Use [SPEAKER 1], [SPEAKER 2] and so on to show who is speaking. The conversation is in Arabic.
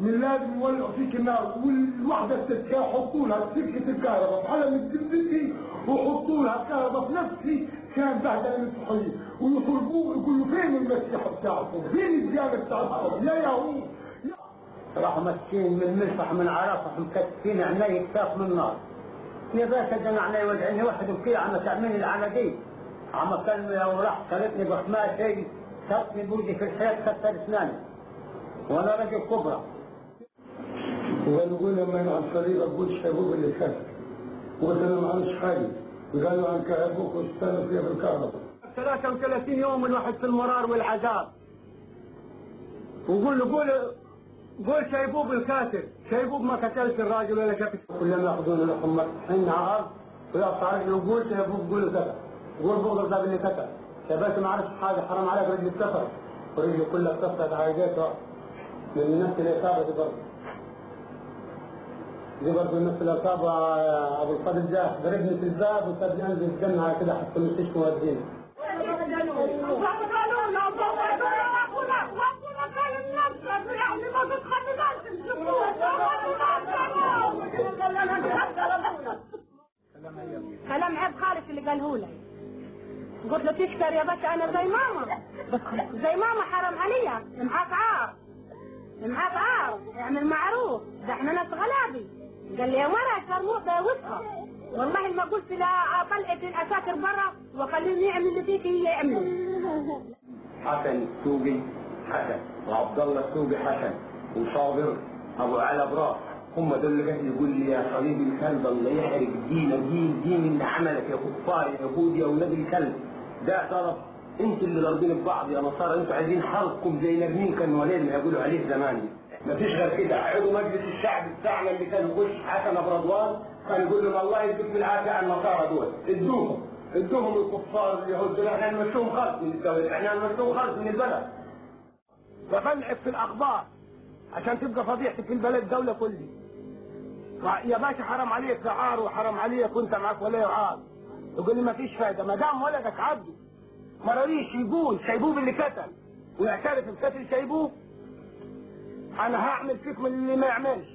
[SPEAKER 1] من لازم يولعوا فيك النار، والوحده التسكير يحطوا لها سلكه الكهرباء بحالها من التلفزيون ويحطوا لها كهرباء في نفسي كان بهدله للصحيح، ويطلبوه يقولوا فين المسيح بتاعكم؟ فين الديانه بتاعتكم؟ يا يهود
[SPEAKER 2] راحوا ماسكين من ملفح من عرفه مكتفين عيني كتاف من النار. يا باشا ده انا عيني وجعيني واحد وكيل عم تعملني العناديل، عم كلمني لو راح سالتني بحماتي شطني بودي في الحيط كسر اسناني وانا رجل كبرى.
[SPEAKER 1] وقالوا لما عن طريق ابوك شابوك اللي كسر، وقلت له ما عملش حاجه، قالوا عن كهربوك واستنوا فيها بالكهرباء.
[SPEAKER 2] 33 يوم الواحد في المرار والعذاب، وقول له قول شيبوب الكاتب، شيبوب ما قتلش الراجل ولا شكت.
[SPEAKER 1] كلهم ياخذون لحم مطحين على الارض ويقطع رجله وقول شيبوب قول كذا، قول بغض ده اللي كتب، شباب ما عرفش حاجه حرام عليك رجلي اتكسرت ورجلي كلها اتكسرت عايزاته من نفس الاصابه دي برضه. دي برضه نفس الاصابه ابو الفضل جاه ضربني في الباب وسابني انزل الجنه على كده حتى المستشفى وديني.
[SPEAKER 3] كلام عيب خالص اللي قاله لي. قلت له تشكر يا باشا انا زي ماما، زي ماما حرام عليا، معاك عار معاك عار اعمل معروف، ده احنا ناس غلابي. قال لي يا مرة شرموطه يا وسخه، والله ما قلت لا طلعت الاساكر برا وخليني يعمل اللي فيك هي يعمل.
[SPEAKER 2] حسن السوقي حسن، وعبد الله السوقي حسن، وصابر ابو على براس، هم دول اللي قاعد يقول لي يا صليب الكلب الله يحرق دينك، دين اللي عملك يا كفار يا يهود يا ولاد الكلب. ده طرف انتوا اللي ضاربين ببعض يا نصارى، انتوا عايزين حرقكم زي نرمين كانوا ولاد ما يقولوا عليه زمان. مفيش غير كده. عضو مجلس الشعب بتاعنا اللي كان يخش حسن ابو رضوان كان يقول لهم الله يديك بالعافيه على النصارى دول، ادوهم الكفار اليهود دول، احنا نمشوهم خالص من الدوله، احنا نمشوهم خالص من البلد. ببلعك في الاخبار عشان تبقى فضيحتي في البلد الدوله كلها. يا باشا حرام عليك ده عار وحرام عليك وانت معاك ولا عار. يقول لي ما فيش فايده ما دام ولدك عبده ما رضيش يقول شيبوب اللي قتل ويعترف بقتل شيبوب، انا هعمل فيك من اللي ما يعملش.